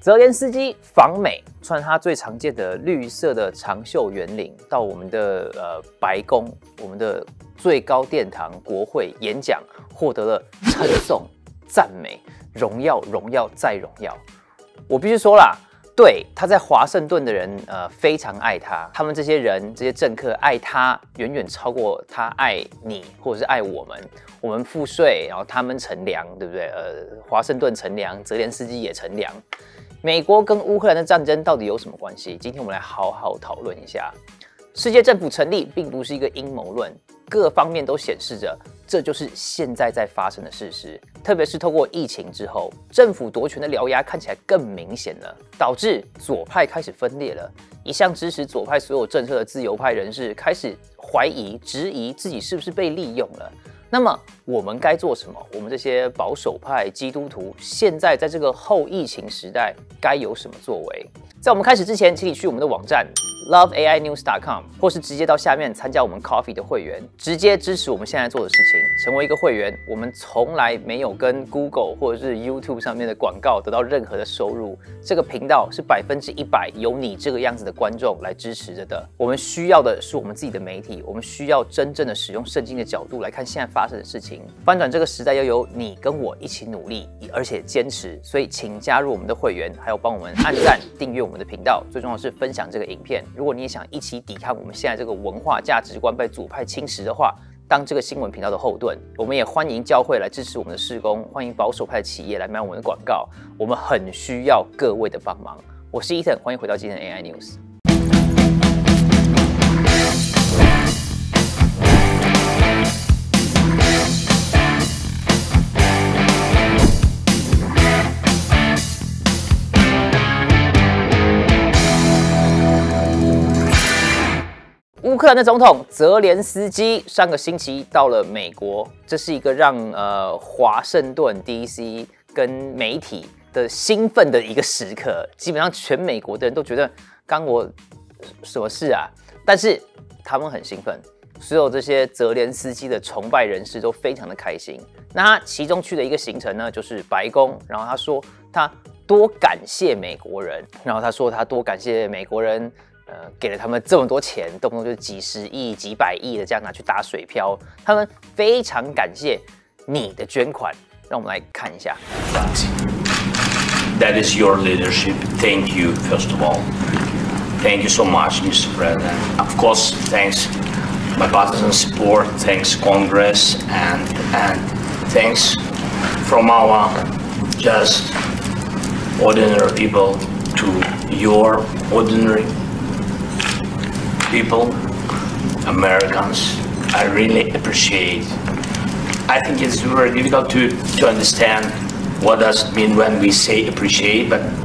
泽连斯基访美，穿他最常见的绿色的长袖圆领，到我们的白宫，我们的最高殿堂国会演讲，获得了称颂、赞美、荣耀、荣耀再荣耀。我必须说啦，对他在华盛顿的人，非常爱他，他们这些人、这些政客爱他，远远超过他爱你或者是爱我们。我们赋税，然后他们乘凉，对不对？华盛顿乘凉，泽连斯基也乘凉。美国跟乌克兰的战争到底有什么关系？今天我们来好好讨论一下。世界政府成立并不是一个阴谋论，各方面都显示着这就是现在在发生的事实。特别是透过疫情之后，政府夺权的獠牙看起来更明显了，导致左派开始分裂了。一向支持左派所有政策的自由派人士开始怀疑、质疑自己是不是被利用了。那么我们该做什么？我们这些保守派基督徒现在在这个后疫情时代该有什么作为？在我们开始之前，请你去我们的网站 loveainews.com， 或是直接到下面参加我们 Coffee 的会员，直接支持我们现在做的事情。成为一个会员，我们从来没有跟 Google 或者是 YouTube 上面的广告得到任何的收入。这个频道是100%由你这个样子的观众来支持着的。我们需要的是我们自己的媒体，我们需要真正的使用圣经的角度来看现在发生的事情。翻转这个时代要由你跟我一起努力，而且坚持。所以请加入我们的会员，还有帮我们按赞、订阅我们的频道。最重要的是分享这个影片。如果你也想一起抵抗我们现在这个文化价值观被左派侵蚀的话，当这个新闻频道的后盾。我们也欢迎教会来支持我们的事工，欢迎保守派的企业来买我们的广告。我们很需要各位的帮忙。我是 Ethan， 欢迎回到今天的 AI News。乌克兰的总统泽连斯基上个星期到了美国，这是一个让华盛顿 DC 跟媒体的兴奋的一个时刻。基本上全美国的人都觉得干我什么事啊？但是他们很兴奋，所有这些泽连斯基的崇拜人士都非常的开心。那他其中去的一个行程呢，就是白宫，然后他说他多感谢美国人，然后他说他多感谢美国人。给了他们这么多钱，动不动就是几十亿、几百亿的这样拿去打水漂，他们非常感谢你的捐款。让我们来看一下。 That is your leadership. Thank you, first of all. Thank you so much, Mr. President. Of course, thanks my partisan support. Thanks Congress and thanks from our just ordinary people to your ordinary people, Americans. I really appreciate. I think it's very difficult to understand what does it mean when we say appreciate,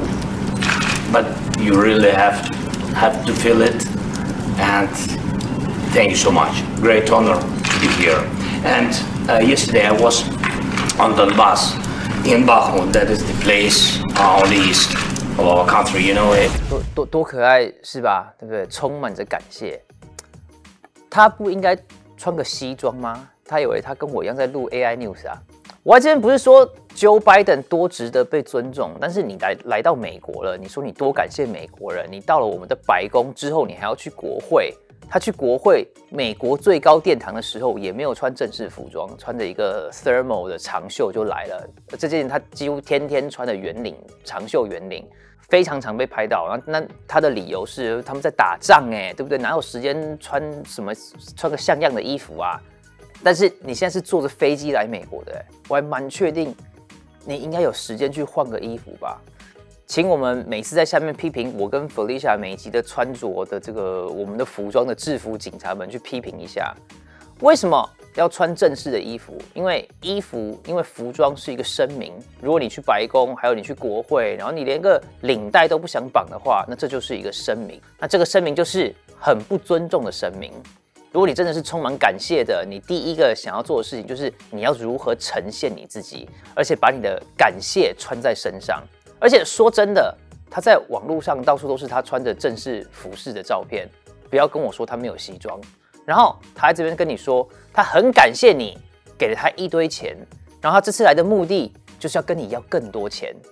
but you really have to feel it. And thank you so much. Great honor to be here. And yesterday I was on the bus in Bakhmut. That is the place on the east of our country, you know it. 多可爱是吧？对不对？充满着感谢。他不应该穿个西装吗？他以为他跟我一样在录 AI News 啊？我还真不是说 Joe Biden 多值得被尊重，但是你来到美国了，你说你多感谢美国人，你到了我们的白宫之后，你还要去国会。他去国会，美国最高殿堂的时候也没有穿正式服装，穿着一个 thermal 的长袖就来了。这件他几乎天天穿的圆领长袖圆领。非常常被拍到，那他的理由是他们在打仗，对不对？哪有时间穿个像样的衣服啊？但是你现在是坐着飞机来美国的，我还蛮确定你应该有时间去换个衣服吧。请我们每次在下面批评我跟 Felicia 每一集的穿着的这个我们的服装的制服警察们去批评一下，为什么要穿正式的衣服？因为服装是一个声明。如果你去白宫，还有你去国会，然后你连个领带都不想绑的话，那这就是一个声明。那这个声明就是很不尊重的声明。如果你真的是充满感谢的，你第一个想要做的事情就是你要如何呈现你自己，而且把你的感谢穿在身上。而且说真的，他在网络上到处都是他穿着正式服饰的照片，不要跟我说他没有西装。然后他在这边跟你说，他很感谢你给了他一堆钱，然后他这次来的目的就是要跟你要更多钱。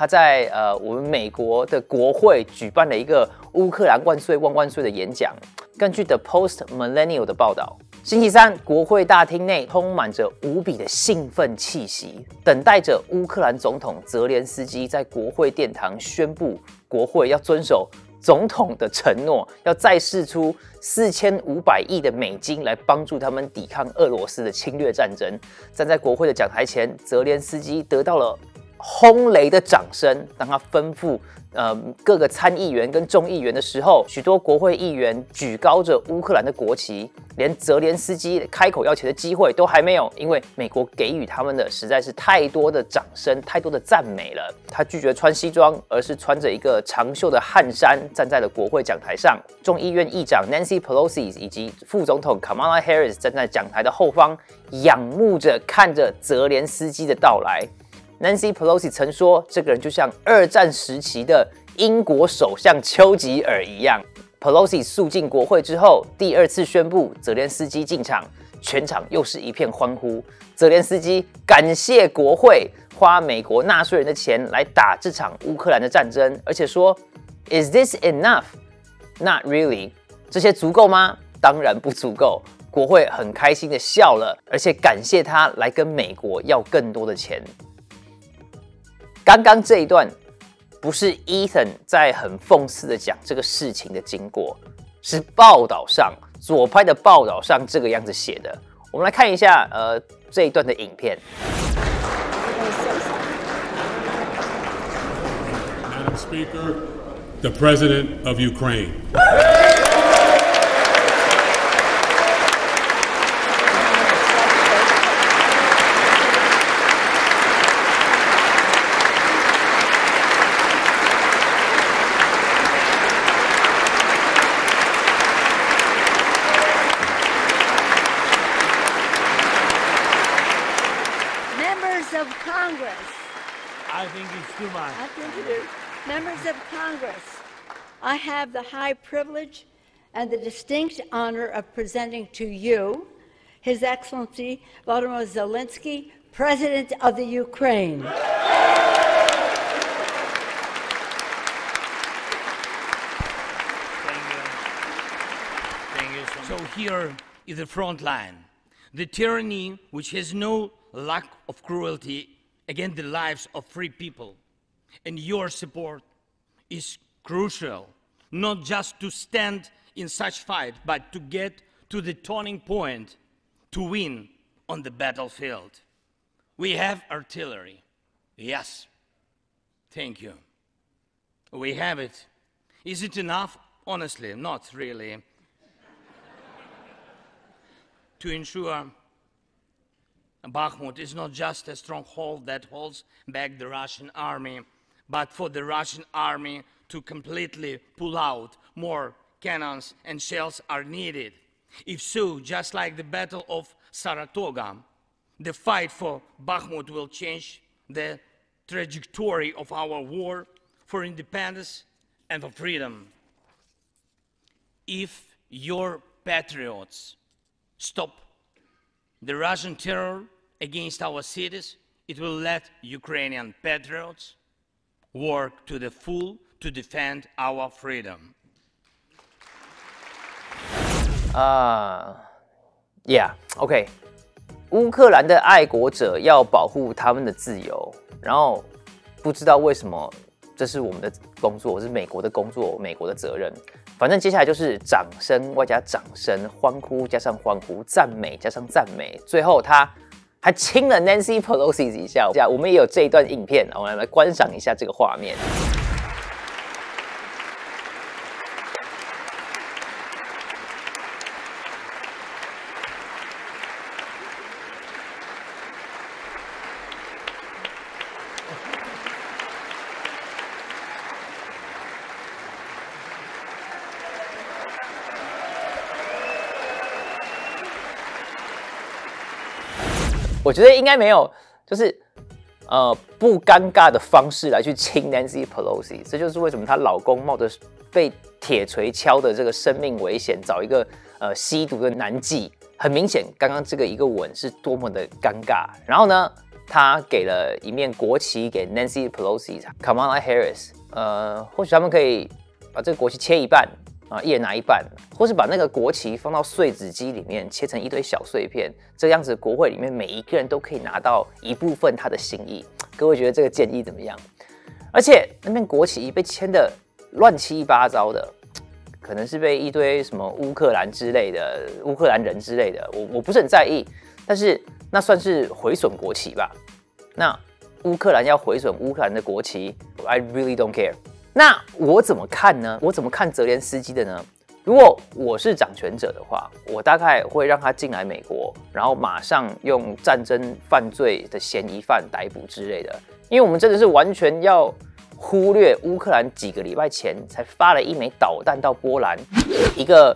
他在我们美国的国会举办了一个乌克兰万岁万万岁的演讲。根据 The Post Millennial 的报道，星期三，国会大厅内充满着无比的兴奋气息，等待着乌克兰总统泽连斯基在国会殿堂宣布，国会要遵守总统的承诺，要再释出4500亿的美金来帮助他们抵抗俄罗斯的侵略战争。站在国会的讲台前，泽连斯基得到了轰雷的掌声。当他吩咐各个参议员跟众议员的时候，许多国会议员举高着乌克兰的国旗，连泽连斯基开口要钱的机会都还没有，因为美国给予他们的实在是太多的掌声，太多的赞美了。他拒绝穿西装，而是穿着一个长袖的汗衫，站在了国会讲台上。众议院议长 Nancy Pelosi 以及副总统 Kamala Harris 站在讲台的后方，仰慕着看着泽连斯基的到来。Nancy Pelosi 曾说，这个人就像2战时期的英国首相丘吉尔一样。Pelosi 速进国会之后，第2次宣布泽连斯基进场，全场又是一片欢呼。泽连斯基感谢国会花美国纳税人的钱来打这场乌克兰的战争，而且说 "Is this enough? Not really." 这些足够吗？当然不足够。国会很开心的笑了，而且感谢他来跟美国要更多的钱。刚刚这一段不是 Ethan 在很讽刺的讲这个事情的经过，是报道上左派的报道上这个样子写的。我们来看一下这一段的影片。 Madam Speaker, the President of Ukraine. Of Congress. I think it's too much. I think you do. Members of Congress, I have the high privilege and the distinct honor of presenting to you His Excellency Volodymyr Zelensky, President of the Ukraine. Thank you so much. So here is the front line. The tyranny which has no lack of cruelty against the lives of free people. And your support is crucial, not just to stand in such fight, but to get to the turning point to win on the battlefield. We have artillery. Yes. Thank you. We have it. Is it enough? Honestly, not really. To ensure Bakhmut is not just a stronghold that holds back the Russian army, but for the Russian army to completely pull out, more cannons and shells are needed. If so, just like the Battle of Saratoga, the fight for Bakhmut will change the trajectory of our war for independence and for freedom. If your patriots stop the Russian terror against our cities, it will let Ukrainian patriots work to the full to defend our freedom. OK， 乌克兰的爱国者要保护他们的自由，然后不知道为什么这是我们的工作，是美国的工作，美国的责任。反正接下来就是掌声外加掌声，欢呼加上欢呼，赞美加上赞美，最后他还亲了 Nancy Pelosi 一下。我们也有这一段影片，我们来观赏一下这个画面。我觉得应该没有，就是不尴尬的方式来去亲 Nancy Pelosi， 这就是为什么她老公冒着被铁锤敲的这个生命危险，找一个吸毒的男妓。很明显，刚刚这个一个吻是多么的尴尬。然后呢， 他给了一面国旗给 Nancy Pelosi、Kamala Harris， 或许他们可以把这个国旗切一半啊，一人拿一半，或是把那个国旗放到碎纸机里面切成一堆小碎片，这样子国会里面每一个人都可以拿到一部分他的心意。各位觉得这个建议怎么样？而且那面国旗被签的乱七八糟的。可能是被一堆什么乌克兰人之类的，我不是很在意，但是那算是毁损国旗吧？那乌克兰要毁损乌克兰的国旗 ，I really don't care。那我怎么看呢？我怎么看泽连斯基的呢？如果我是掌权者的话，我大概会让他进来美国，然后马上用战争犯罪的嫌疑犯逮捕之类的，因为我们真的是完全要。忽略乌克兰几个礼拜前才发了一枚导弹到波兰，一个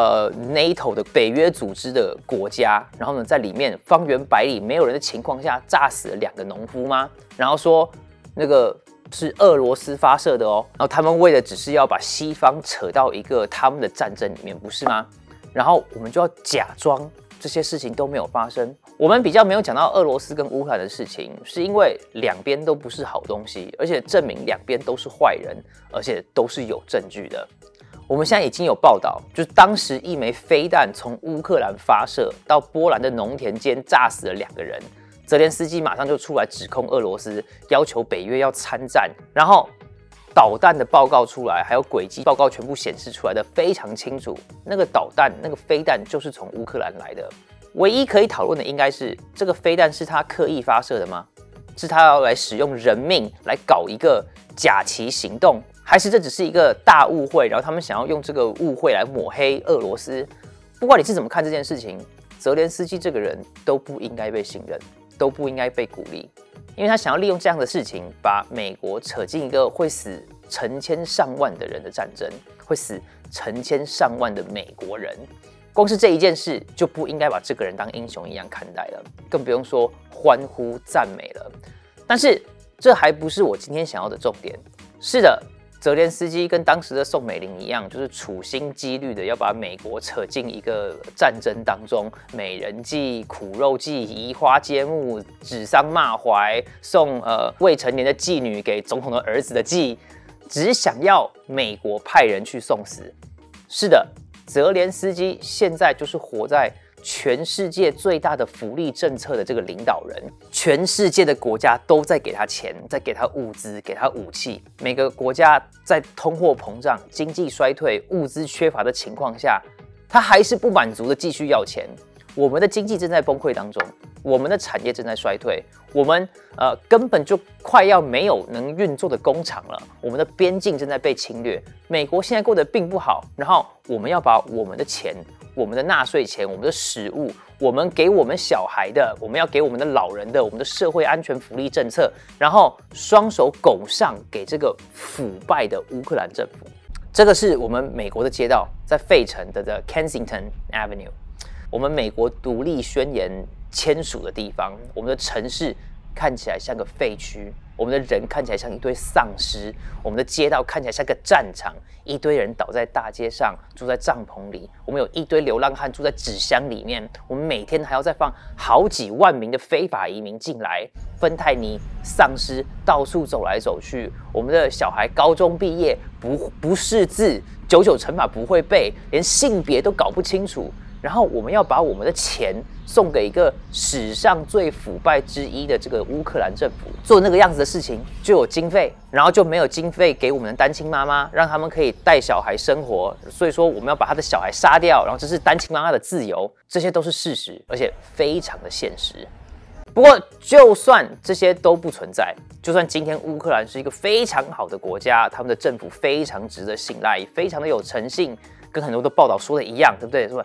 NATO 的北约组织的国家，然后呢，在里面方圆百里没有人的情况下炸死了2个农夫吗？然后说那个是俄罗斯发射的哦，然后他们为的只是要把西方扯到一个他们的战争里面，不是吗？然后我们就要假装这些事情都没有发生。我们比较没有讲到俄罗斯跟乌克兰的事情，是因为两边都不是好东西，而且证明两边都是坏人，而且都是有证据的。我们现在已经有报道，就是当时一枚飞弹从乌克兰发射到波兰的农田间，炸死了2个人。泽连斯基马上就出来指控俄罗斯，要求北约要参战，然后导弹的报告出来，还有轨迹报告全部显示出来的非常清楚，那个导弹、那个飞弹就是从乌克兰来的。唯一可以讨论的应该是这个飞弹是他刻意发射的吗？是他要来使用人命来搞一个假旗行动，还是这只是一个大误会？然后他们想要用这个误会来抹黑俄罗斯？不管你是怎么看这件事情，泽连斯基这个人都不应该被信任，都不应该被鼓励，因为他想要利用这样的事情，把美国扯进一个会死成千上万的人的战争，会死成千上万的美国人。光是这一件事就不应该把这个人当英雄一样看待了，更不用说欢呼赞美了。但是这还不是我今天想要的重点。是的，泽连斯基跟当时的宋美龄一样，就是处心积虑的要把美国扯进一个战争当中，美人计、苦肉计、移花接木、指桑骂槐，送未成年的妓女给总统的儿子的计，只想要美国派人去送死。是的。泽连斯基现在就是活在全世界最大的福利政策的这个领导人，全世界的国家都在给他钱，在给他物资，给他武器。每个国家在通货膨胀、经济衰退、物资缺乏的情况下，他还是不满足的继续要钱。我们的经济正在崩溃当中，我们的产业正在衰退，我们根本就快要没有能运作的工厂了，我们的边境正在被侵略，美国现在过得并不好，然后我们要把我们的钱、我们的纳税钱、我们的食物、我们给我们小孩的、我们要给我们的老人的、我们的社会安全福利政策，然后双手拱上给这个腐败的乌克兰政府。这个是我们美国的街道，在费城的 Kensington Avenue。我们美国独立宣言签署的地方，我们的城市看起来像个废墟，我们的人看起来像一堆丧尸，我们的街道看起来像个战场，一堆人倒在大街上，住在帐篷里，我们有一堆流浪汉住在纸箱里面，我们每天还要再放好几万名的非法移民进来，芬太尼丧尸到处走来走去，我们的小孩高中毕业不识字，99乘法不会背，连性别都搞不清楚。然后我们要把我们的钱送给一个史上最腐败之一的这个乌克兰政府，做那个样子的事情就有经费，然后就没有经费给我们的单亲妈妈，让他们可以带小孩生活。所以说我们要把他的小孩杀掉，然后这是单亲妈妈的自由，这些都是事实，而且非常的现实。不过，就算这些都不存在，就算今天乌克兰是一个非常好的国家，他们的政府非常值得信赖，非常的有诚信，跟很多的报道说的一样，对不对？说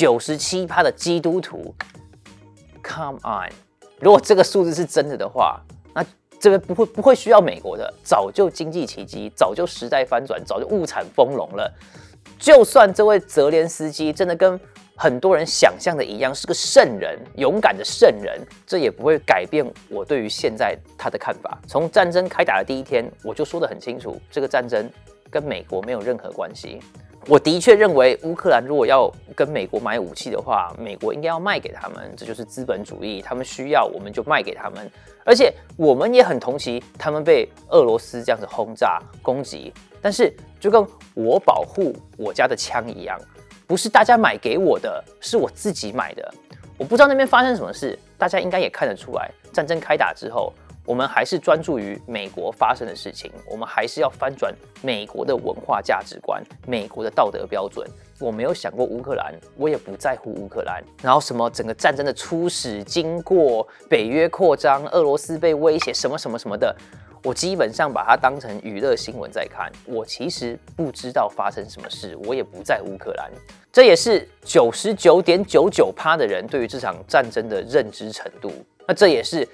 97%的基督徒 ，Come on！ 如果这个数字是真的的话，那这个不会需要美国的，早就经济奇迹，早就时代翻转，早就物产丰隆了。就算这位泽连斯基真的跟很多人想象的一样是个圣人，勇敢的圣人，这也不会改变我对于现在他的看法。从战争开打的第一天，我就说得很清楚，这个战争跟美国没有任何关系。 我的确认为乌克兰如果要跟美国买武器的话，美国应该要卖给他们，这就是资本主义，他们需要我们就卖给他们。而且我们也很同情他们被俄罗斯这样子轰炸攻击，但是就跟我保护我家的枪一样，不是大家买给我的，是我自己买的。我不知道那边发生什么事，大家应该也看得出来，战争开打之后，我们还是专注于美国发生的事情，我们还是要翻转美国的文化价值观、美国的道德标准。我没有想过乌克兰，我也不在乎乌克兰。然后什么整个战争的初始经过、北约扩张、俄罗斯被威胁什么什么什么的，我基本上把它当成娱乐新闻在看。我其实不知道发生什么事，我也不在乌克兰。这也是99.99%的人对于这场战争的认知程度。那这也是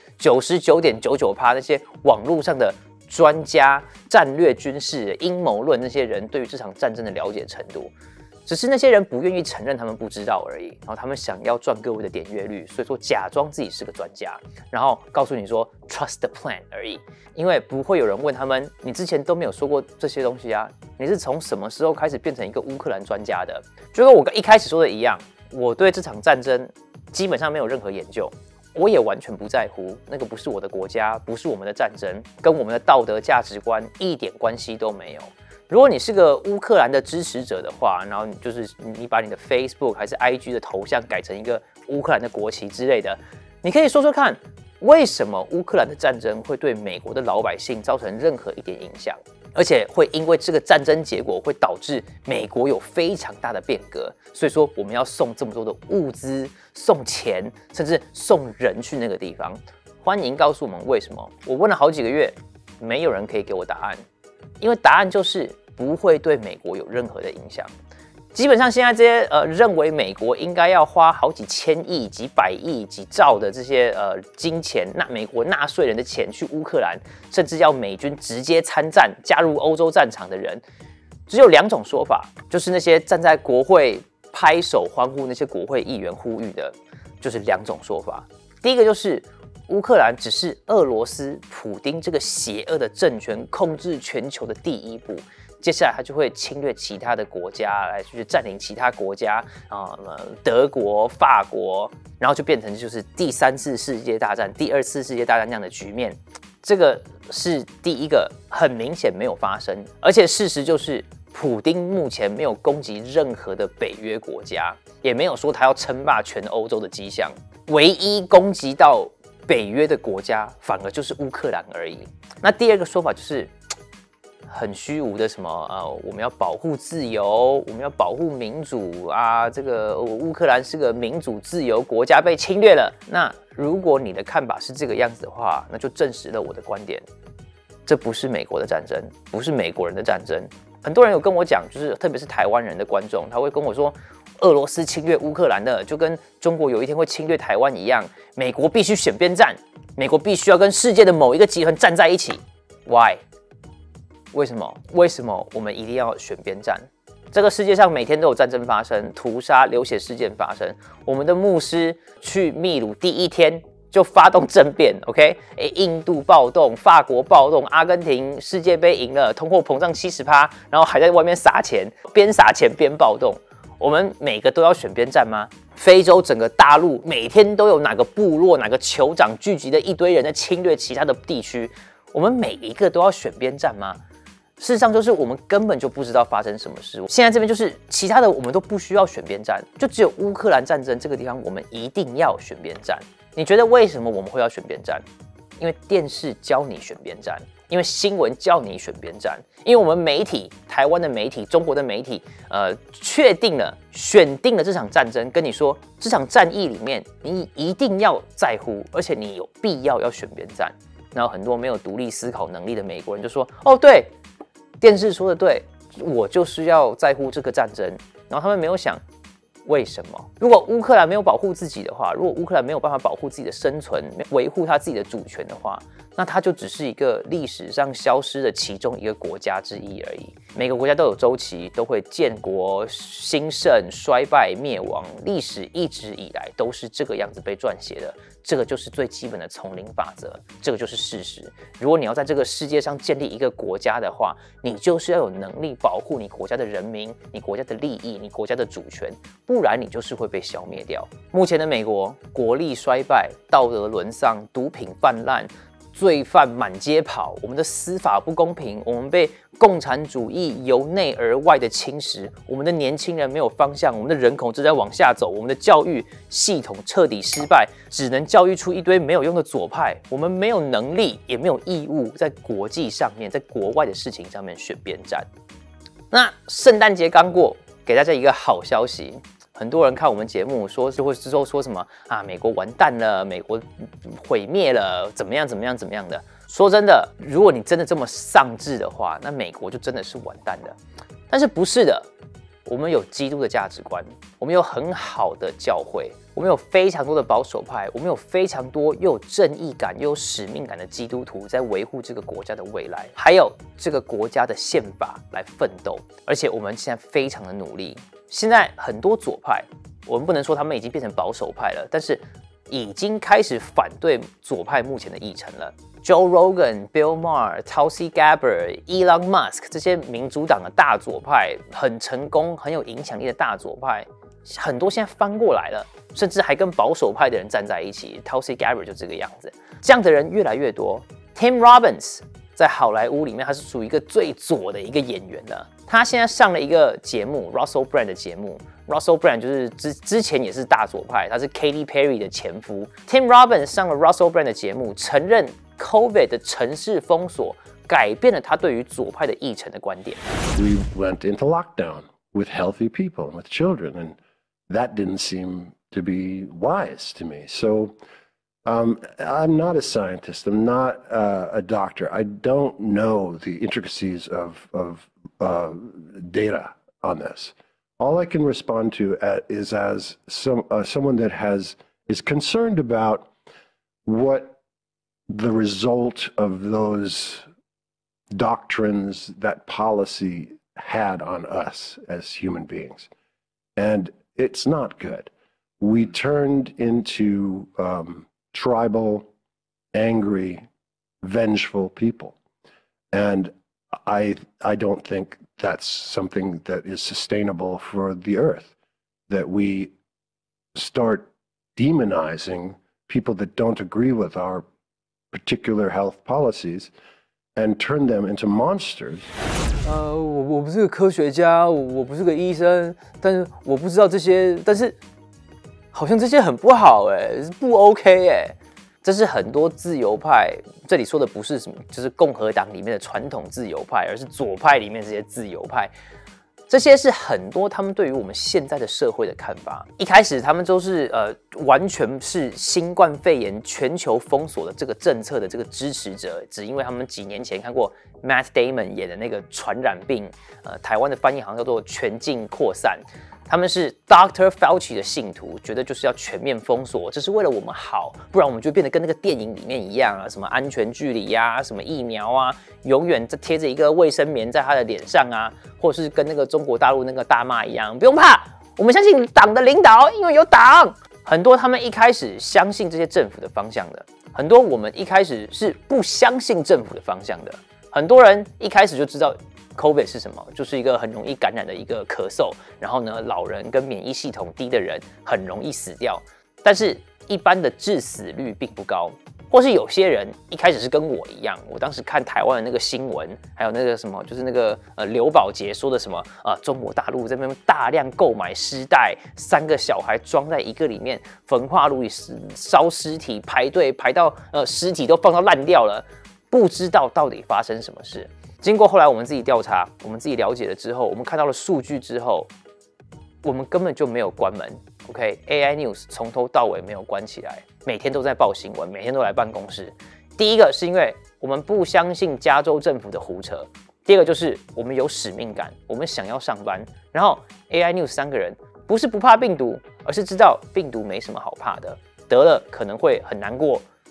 99.99%那些网络上的专家、战略军事、阴谋论那些人对于这场战争的了解程度。只是那些人不愿意承认他们不知道而已，然后他们想要赚各位的点阅率，所以说假装自己是个专家，然后告诉你说 trust the plan 而已。因为不会有人问他们，你之前都没有说过这些东西啊，你是从什么时候开始变成一个乌克兰专家的？就跟我一开始说的一样，我对这场战争基本上没有任何研究，我也完全不在乎，那个不是我的国家，不是我们的战争，跟我们的道德价值观一点关系都没有。如果你是个乌克兰的支持者的话，然后你把你的 Facebook 还是 IG 的头像改成一个乌克兰的国旗之类的，你可以说说看，为什么乌克兰的战争会对美国的老百姓造成任何一点影响，而且会因为这个战争结果会导致美国有非常大的变革，所以说我们要送这么多的物资、送钱，甚至送人去那个地方。欢迎告诉我们为什么。我问了好几个月，没有人可以给我答案，因为答案就是不会对美国有任何的影响。基本上现在这些认为美国应该要花好几千亿、几百亿、几兆的这些金钱，美国纳税人的钱去乌克兰，甚至要美军直接参战、加入欧洲战场的人，只有2种说法，就是那些站在国会拍手欢呼那些国会议员呼吁的，就是2种说法。第一个就是乌克兰只是俄罗斯普丁这个邪恶的政权控制全球的第一步。接下来他就会侵略其他的国家，来去占领其他国家德国、法国，然后就变成就是第3次世界大战、第2次世界大战那样的局面。这个是第一个很明显没有发生，而且事实就是普丁目前没有攻击任何的北约国家，也没有说他要称霸全欧洲的迹象。唯一攻击到北约的国家，反而就是乌克兰而已。那第2个说法就是很虚无的什么我们要保护自由，我们要保护民主啊，这个乌克兰是个民主自由国家被侵略了。那如果你的看法是这个样子的话，那就证实了我的观点，这不是美国的战争，不是美国人的战争。很多人有跟我讲，就是特别是台湾人的观众，他会跟我说，俄罗斯侵略乌克兰的，就跟中国有一天会侵略台湾一样，美国必须选边站，美国必须要跟世界的某一个集团站在一起。Why？为什么？为什么我们一定要选边站？这个世界上每天都有战争发生，屠杀、流血事件发生。我们的牧师去秘鲁第1天就发动政变 ，OK？ 印度暴动，法国暴动，阿根廷世界杯赢了，通货膨胀70%，然后还在外面撒钱，边撒钱边暴动。我们每个都要选边站吗？非洲整个大陆每天都有哪个部落、哪个酋长聚集的一堆人在侵略其他的地区，我们每一个都要选边站吗？事实上，就是我们根本就不知道发生什么事。现在这边就是其他的，我们都不需要选边站，就只有乌克兰战争这个地方，我们一定要选边站。你觉得为什么我们会要选边站？因为电视教你选边站，因为新闻叫你选边站，因为我们媒体、台湾的媒体、中国的媒体，选定了这场战争，跟你说这场战役里面你一定要在乎，而且你有必要选边站。然后很多没有独立思考能力的美国人就说：“哦，对。”电视说的对，我就是要在乎这个战争。然后他们没有想为什么？如果乌克兰没有保护自己的话，如果乌克兰没有办法保护自己的生存，维护他自己的主权的话， 那它就只是一个历史上消失的其中一个国家之一而已。每个国家都有周期，都会建国、兴盛、衰败、灭亡，历史一直以来都是这个样子被撰写的。这个就是最基本的丛林法则，这个就是事实。如果你要在这个世界上建立一个国家的话，你就是要有能力保护你国家的人民、你国家的利益、你国家的主权，不然你就是会被消灭掉。目前的美国国力衰败，道德沦丧，毒品泛滥，罪犯满街跑，我们的司法不公平，我们被共产主义由内而外的侵蚀，我们的年轻人没有方向，我们的人口正在往下走，我们的教育系统彻底失败，只能教育出一堆没有用的左派。我们没有能力，也没有义务在国际上面，在国外的事情上面选边站。那圣诞节刚过，给大家一个好消息。很多人看我们节目说什么啊，美国完蛋了，美国毁灭了，怎么样的。说真的，如果你真的这么丧志的话，那美国就真的是完蛋的。但是不是的，我们有基督的价值观，我们有很好的教会，我们有非常多的保守派，我们有非常多又有正义感又有使命感的基督徒在维护这个国家的未来，还有这个国家的宪法来奋斗。而且我们现在非常的努力。现在很多左派，我们不能说他们已经变成保守派了，但是已经开始反对左派目前的议程了。Joe Rogan、Bill Maher、Tulsi Gabbard、Elon Musk 这些民主党的大左派，很成功、很有影响力的大左派，很多现在翻过来了，甚至还跟保守派的人站在一起。Tulsi Gabbard 就这个样子，这样的人越来越多。Tim Robbins 在好莱坞里面，他是属于一个最左的一个演员了。他现在上了一个节目 ，Russell Brand 的节目。Russell Brand 就是之前也是大左派，他是 Katy Perry 的前夫。Tim Robbins 上了 Russell Brand 的节目，承认 COVID 的城市封锁改变了他对于左派的议程的观点。 We went into lockdown with healthy people, with children, and that didn't seem to be wise to me. So I'm not a scientist. I'm not a doctor. I don't know the intricacies of data on this. All I can respond to is as someone that is concerned about what the result of those doctrines, that policy had on us as human beings. And it's not good. We turned into tribal, angry, vengeful people. And I don't think that's something that is sustainable for the earth, that we start demonizing people that don't agree with our particular health policies and turn them into monsters. 我不是个科学家，我不是个医生，但是我不知道这些，但是好像这些很不好不 OK 这是很多自由派，这里说的不是什么，就是共和党里面的传统自由派，而是左派里面这些自由派。这些是很多他们对于我们现在的社会的看法。一开始他们都是完全是新冠肺炎全球封锁的这个政策的这个支持者，只因为他们几年前看过 Matt Damon 演的那个传染病，台湾的翻译好像叫做全境扩散。他们是 Dr. Fauci 的信徒，觉得就是要全面封锁，这是为了我们好，不然我们就变得跟那个电影里面一样啊，什么安全距离啊，什么疫苗啊，永远贴着一个卫生棉在他的脸上啊，或者是跟那个中国大陆那个大妈一样，不用怕，我们相信党的领导，因为有党。很多他们一开始相信这些政府的方向的，很多我们一开始是不相信政府的方向的，很多人一开始就知道COVID 是什么？就是一个很容易感染的一个咳嗽，然后呢，老人跟免疫系统低的人很容易死掉，但是一般的致死率并不高。或是有些人一开始是跟我一样，我当时看台湾的那个新闻，还有那个什么，就是那个刘宝杰说的什么中国大陆这边大量购买尸袋，3个小孩装在一个里面，焚化炉里烧尸体，排队排到尸体都放到烂掉了，不知道到底发生什么事。经过后来我们自己调查，我们自己了解了之后，我们看到了数据之后，我们根本就没有关门。OK，AI News 从头到尾没有关起来，每天都在报新闻，每天都来办公室。第一个是因为我们不相信加州政府的胡扯，第二个就是我们有使命感，我们想要上班。然后 AI News 3个人不是不怕病毒，而是知道病毒没什么好怕的，得了可能会很难过，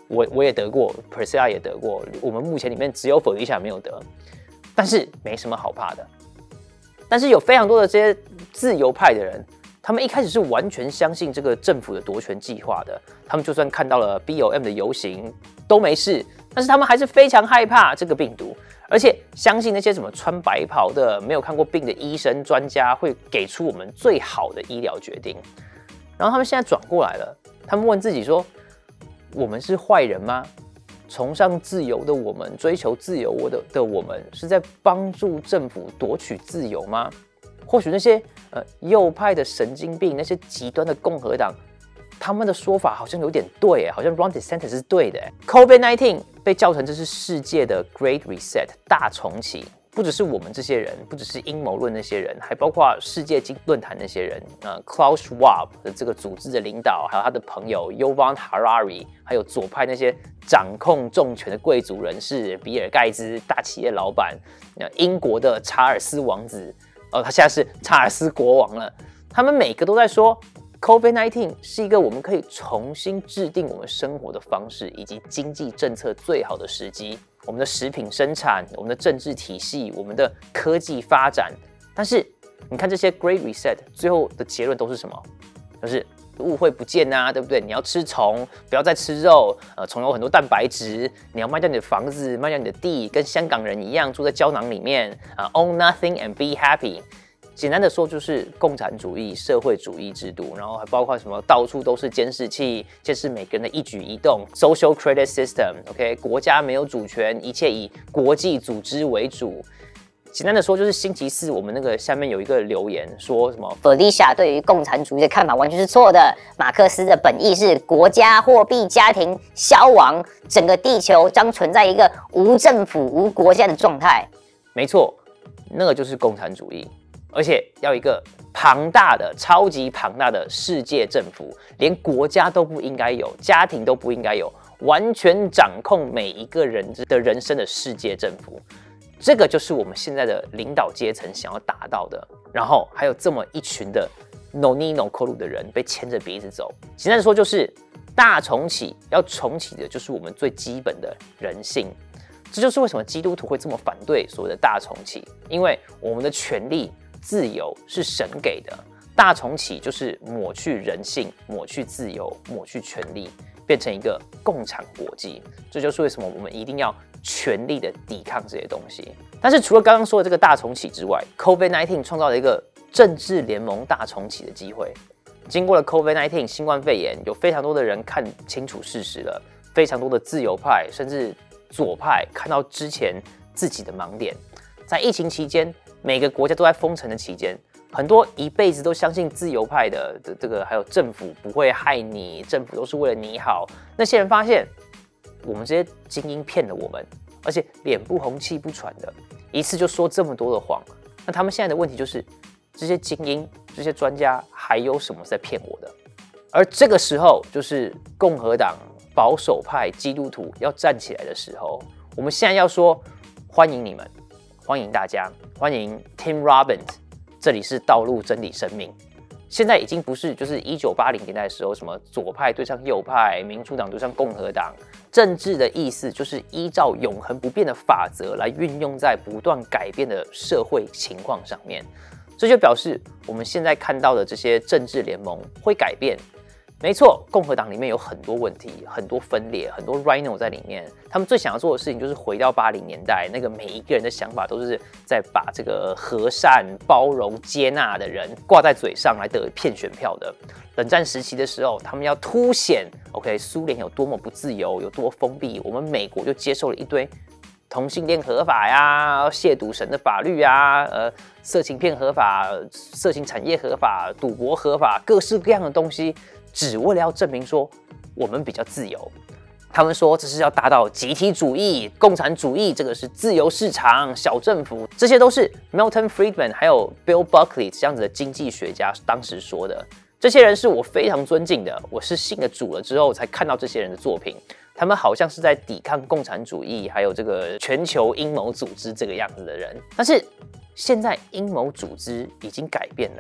我也得过 ，Priscilla 也得过，我们目前里面只有 Felicia 没有得，但是没什么好怕的。但是有非常多的这些自由派的人，他们一开始是完全相信这个政府的夺权计划的，他们就算看到了 BLM 的游行都没事，但是他们还是非常害怕这个病毒，而且相信那些什么穿白袍的、没有看过病的医生专家会给出我们最好的医疗决定。然后他们现在转过来了，他们问自己说：我们是坏人吗？崇尚自由的我们，追求自由的我们，是在帮助政府夺取自由吗？或许那些右派的神经病，那些极端的共和党，他们的说法好像有点对，好像 Ron DeSantis 是对的。COVID-19 被叫成这是世界的 Great Reset 大重启，不只是我们这些人，不只是阴谋论那些人，还包括世界经济论坛那些人，Klaus Schwab 的这个组织的领导，还有他的朋友 Yuval Harari， 还有左派那些掌控重权的贵族人士，比尔盖茨大企业老板，英国的查尔斯王子，他现在是查尔斯国王了。他们每个都在说 ，COVID-19 是一个我们可以重新制定我们生活的方式以及经济政策最好的时机。我们的食品生产，我们的政治体系，我们的科技发展，但是你看这些 Great Reset 最后的结论都是什么？就是误会不见啊，对不对？你要吃虫，不要再吃肉。虫有很多蛋白质，你要卖掉你的房子，卖掉你的地，跟香港人一样住在胶囊里面。Own nothing and be happy。简单的说，就是共产主义、社会主义制度，然后还包括什么到处都是监视器，监视每个人的一举一动 ，social credit system。OK， 国家没有主权，一切以国际组织为主。简单的说，就是星期四我们那个下面有一个留言说什么 Felicia 对于共产主义的看法完全是错的。马克思的本意是国家、货币、家庭消亡，整个地球将存在一个无政府、无国家的状态。 没错，那个就是共产主义。而且要一个庞大的、超级庞大的世界政府，连国家都不应该有，家庭都不应该有，完全掌控每一个人的人生的世界政府，这个就是我们现在的领导阶层想要达到的。然后还有这么一群的 no ni no koru 的人被牵着鼻子走。简单的说，就是大重启，要重启的就是我们最基本的人性。这就是为什么基督徒会这么反对所谓的大重启，因为我们的权利、自由是神给的，大重启就是抹去人性、抹去自由、抹去权利，变成一个共产国际。这就是为什么我们一定要全力的抵抗这些东西。但是除了刚刚说的这个大重启之外 ，COVID-19 创造了一个政治联盟大重启的机会。经过了 COVID-19 新冠肺炎，有非常多的人看清楚事实了，非常多的自由派甚至左派看到之前自己的盲点。在疫情期间，每个国家都在封城的期间，很多一辈子都相信自由派的这个还有政府不会害你，政府都是为了你好。那些人发现，我们这些精英骗了我们，而且脸不红气不喘的，一次就说这么多的谎。那他们现在的问题就是，这些精英、这些专家还有什么是在骗我的？而这个时候，就是共和党、保守派、基督徒要站起来的时候。我们现在要说，欢迎你们，欢迎大家，欢迎 Tim Robbins， 这里是道路真理生命。现在已经不是就是1980年代的时候，什么左派对上右派，民主党对上共和党。政治的意思就是依照永恒不变的法则来运用在不断改变的社会情况上面。这就表示我们现在看到的这些政治联盟会改变。没错，共和党里面有很多问题，很多分裂，很多 rhino 在里面。他们最想要做的事情就是回到80年代，那个每一个人的想法都是在把这个和善、包容、接纳的人挂在嘴上来得骗选票的。冷战时期的时候，他们要凸显 OK 苏联有多么不自由，有多封闭，我们美国就接受了一堆同性恋合法呀，亵渎神的法律啊，色情片合法，色情产业合法，赌博合法，各式各样的东西。只为了要证明说我们比较自由，他们说这是要达到集体主义、共产主义，这个是自由市场、小政府，这些都是 Milton Friedman 还有 Bill Buckley 这样子的经济学家当时说的。这些人是我非常尊敬的，我是信了主了之后才看到这些人的作品，他们好像是在抵抗共产主义，还有这个全球阴谋组织这个样子的人。但是现在阴谋组织已经改变了。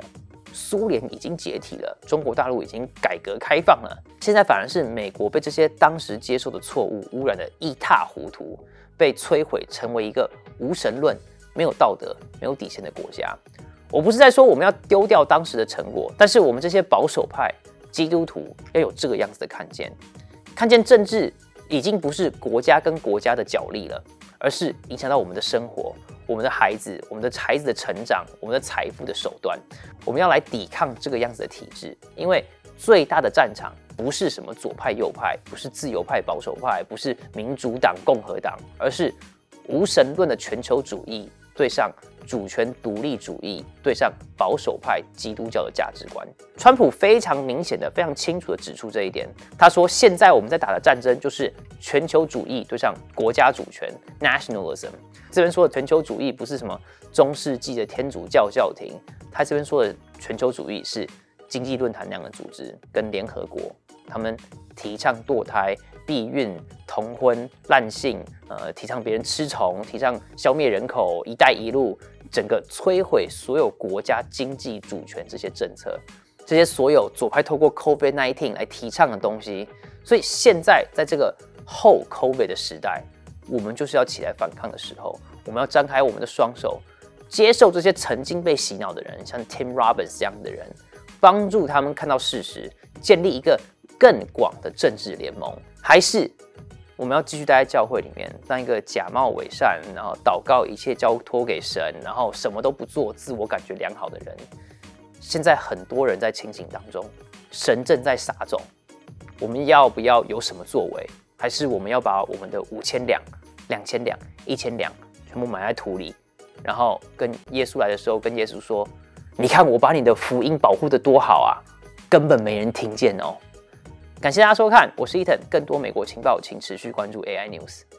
苏联已经解体了，中国大陆已经改革开放了，现在反而是美国被这些当时接受的错误污染得一塌糊涂，被摧毁成为一个无神论、没有道德、没有底线的国家。我不是在说我们要丢掉当时的成果，但是我们这些保守派基督徒要有这个样子的看见，看见政治已经不是国家跟国家的角力了，而是影响到我们的生活、我们的孩子、我们的孩子的成长、我们的财富的手段。我们要来抵抗这个样子的体制，因为最大的战场不是什么左派右派，不是自由派保守派，不是民主党共和党，而是无神论的全球主义对上主权独立主义，对上保守派基督教的价值观。川普非常明显的、非常清楚的指出这一点。他说，现在我们在打的战争就是全球主义对上国家主权 （nationalism）。这边说的全球主义不是什么中世纪的天主教教廷，他这边说的全球主义是经济论坛那样的组织跟联合国，他们提倡堕胎、避孕、同婚、滥性，提倡别人吃虫，提倡消灭人口、一带一路，整个摧毁所有国家经济主权这些政策，这些所有左派透过 COVID-19 来提倡的东西。所以现在在这个后 COVID 的时代，我们就是要起来反抗的时候，我们要张开我们的双手，接受这些曾经被洗脑的人，像 Tim Robbins 这样的人，帮助他们看到事实，建立一个更广的政治联盟。还是我们要继续待在教会里面，当一个假冒伪善，然后祷告一切交托给神，然后什么都不做，自我感觉良好的人。现在很多人在清醒当中，神正在撒种，我们要不要有什么作为？还是我们要把我们的5000两、2000两、1000两全部埋在土里，然后跟耶稣来的时候跟耶稣说，你看我把你的福音保护得多好啊，根本没人听见哦。感谢大家收看，我是Ethan，更多美国情报请持续关注 AI News。